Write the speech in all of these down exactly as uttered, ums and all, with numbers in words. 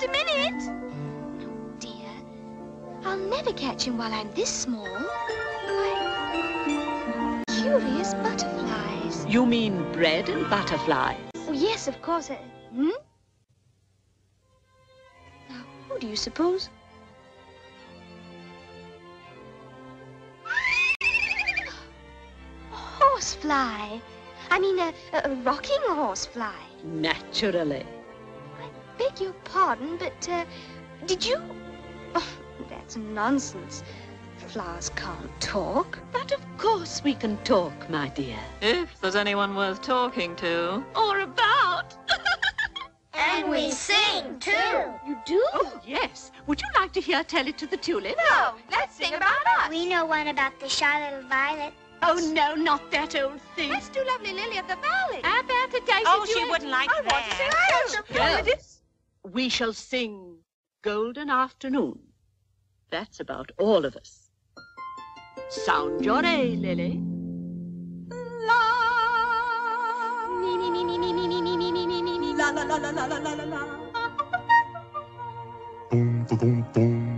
a minute. Oh, dear. I'll never catch him while I'm this small. Why, curious butterflies. You mean bread and butterflies? Oh, yes, of course. Uh, hmm? Now, who do you suppose? Horsefly. I mean, a, a rocking horsefly. Naturally. I beg your pardon, but, uh, did you... Oh, that's nonsense. Flowers can't talk. But of course we can talk, my dear. If there's anyone worth talking to. Or about. And we sing, too. You do? Oh, yes. Would you like to hear Tell It to the Tulip? No, let's sing about us. We know one about the shy little violet. Oh, no, not that old thing. Let's do Lovely Lily of the Valley. How about a daisy Oh, she duet? wouldn't like I that. want to sing too. Yes. We shall sing Golden Afternoon. That's about all of us. Sound your A, Lily. La. Me, me, me, me, me, me, me, me, me, me, me, me, me. La, la, la, la, la, la, la, la, la. Boom, boom, boom.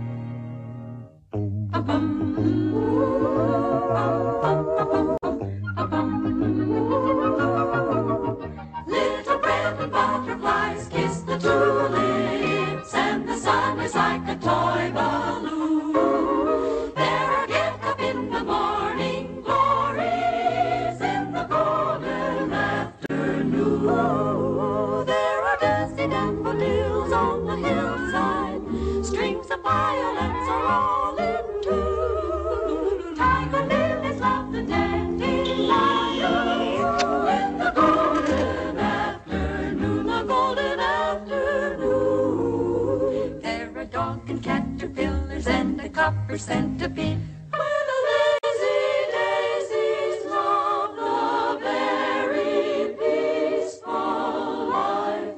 Little bread and butterflies kiss the tulips, and the sun is like a toy balloon. There are get up in the morning glories in the golden afternoon. There are dusty daffodils on the hillside, strings of violets are all in tune. Tiger lilies love the dandelions in the golden afternoon, the golden afternoon. There are dog and caterpillars and a copper centipede, where the lazy daisies love the very peaceful life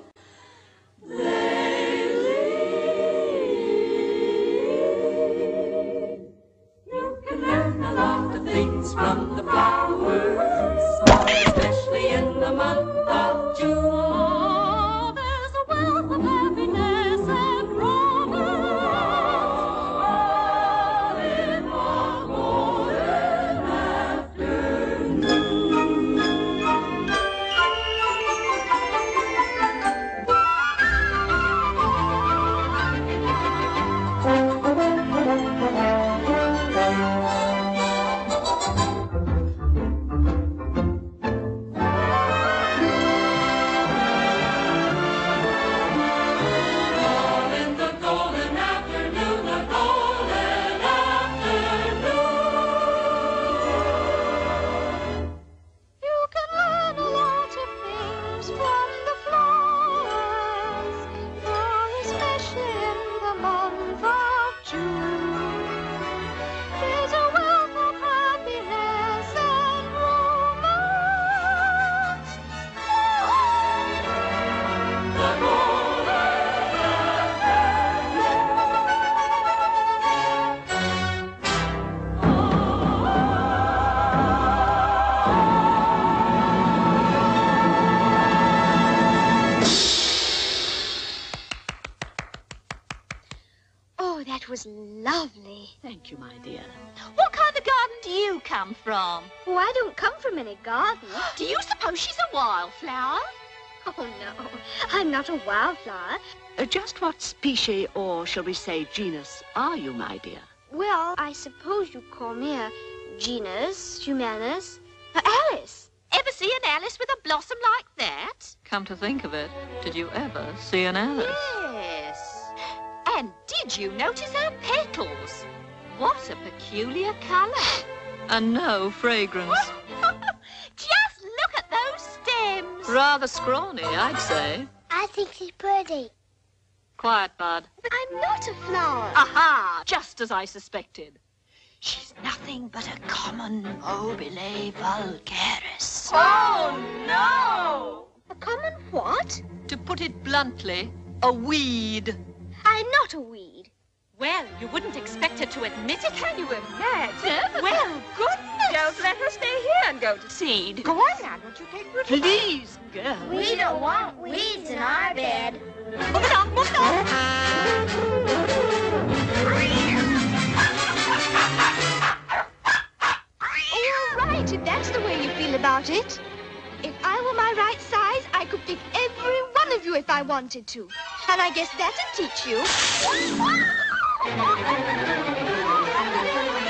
they lead. You can learn a lot of things from the flowers, especially in the month of June. Oh, there's a wealth of happiness and romance all in one golden afternoon. All in the golden afternoon, the golden afternoon. You can learn a lot of things from the flowers, more especially in the month of June. There's a wealth of happiness and romance. The golden Oh, that was lovely. Thank you, my dear. What kind of garden do you come from? Oh, I don't come from any garden. Do you suppose she's a wildflower? Oh, no, I'm not a wildflower. Uh, just what species, or shall we say genus, are you, my dear? Well, I suppose you call me a genus, humanus, a Alice. Ever see an Alice with a blossom like that? Come to think of it, did you ever see an Alice? Yes. And did you notice her petals? What a peculiar colour. And no fragrance. Just look at those stems. Rather scrawny, I'd say. I think she's pretty. Quiet, Bud. I'm not a flower. Aha! Just as I suspected. She's nothing but a common mobile vulgaris. Oh, no! A common what? To put it bluntly, a weed. I'm not a weed. Well, you wouldn't expect her to admit it, can you imagine? Well, goodness! Don't let her stay here and go to seed. Go on now, don't you take her to Please, girl. We don't want weeds in our bed. Move it on, move it on. feel about it. If I were my right size, I could pick every one of you if I wanted to. And I guess that'd teach you.